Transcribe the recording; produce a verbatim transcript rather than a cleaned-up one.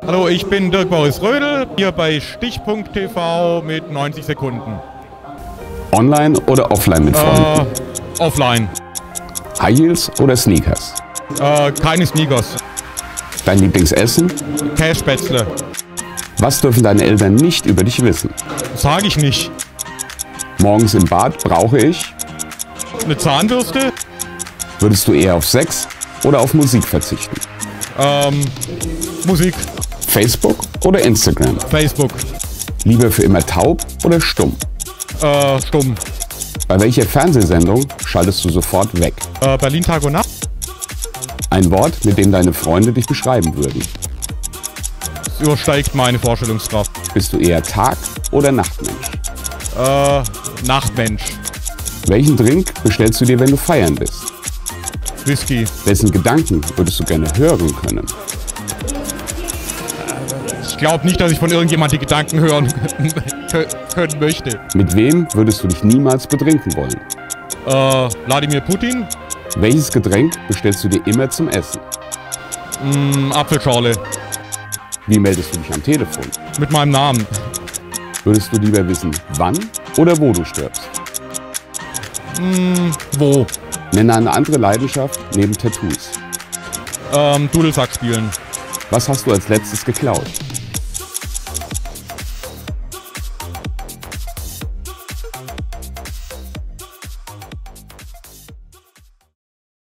Hallo, ich bin Dirk Boris Rödel, hier bei Stichpunkt T V mit neunzig Sekunden. Online oder offline mit Freunden? Äh, offline. High Heels oder Sneakers? Äh, keine Sneakers. Dein Lieblingsessen? Kässpätzle. Was dürfen deine Eltern nicht über dich wissen? Sag ich nicht. Morgens im Bad brauche ich? Eine Zahnbürste? Würdest du eher auf Sex oder auf Musik verzichten? Ähm, Musik. Facebook oder Instagram? Facebook. Lieber für immer taub oder stumm? Äh, stumm. Bei welcher Fernsehsendung schaltest du sofort weg? Äh, Berlin Tag und Nacht. Ein Wort, mit dem deine Freunde dich beschreiben würden? Das übersteigt meine Vorstellungskraft. Bist du eher Tag- oder Nachtmensch? Äh, Nachtmensch. Welchen Drink bestellst du dir, wenn du feiern bist? Whisky. Wessen Gedanken würdest du gerne hören können? Ich glaube nicht, dass ich von irgendjemand die Gedanken hören können möchte. Mit wem würdest du dich niemals betrinken wollen? Äh, Wladimir Putin? Welches Getränk bestellst du dir immer zum Essen? Mm, Apfelschorle. Wie meldest du dich am Telefon? Mit meinem Namen. Würdest du lieber wissen, wann oder wo du stirbst? Mm, wo? Nenne eine andere Leidenschaft neben Tattoos. Ähm, Dudelsack spielen. Was hast du als letztes geklaut?